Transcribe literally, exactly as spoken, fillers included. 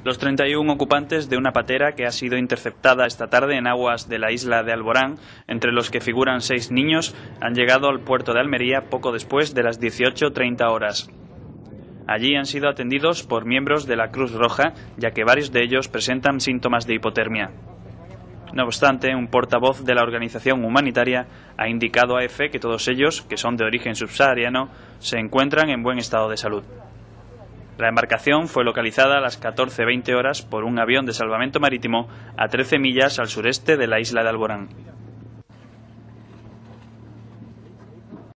Los treinta y uno ocupantes de una patera que ha sido interceptada esta tarde en aguas de la isla de Alborán, entre los que figuran seis niños, han llegado al puerto de Almería poco después de las dieciocho treinta horas. Allí han sido atendidos por miembros de la Cruz Roja, ya que varios de ellos presentan síntomas de hipotermia. No obstante, un portavoz de la organización humanitaria ha indicado a EFE que todos ellos, que son de origen subsahariano, se encuentran en buen estado de salud. La embarcación fue localizada a las catorce veinte horas por un avión de salvamento marítimo a trece millas al sureste de la isla de Alborán.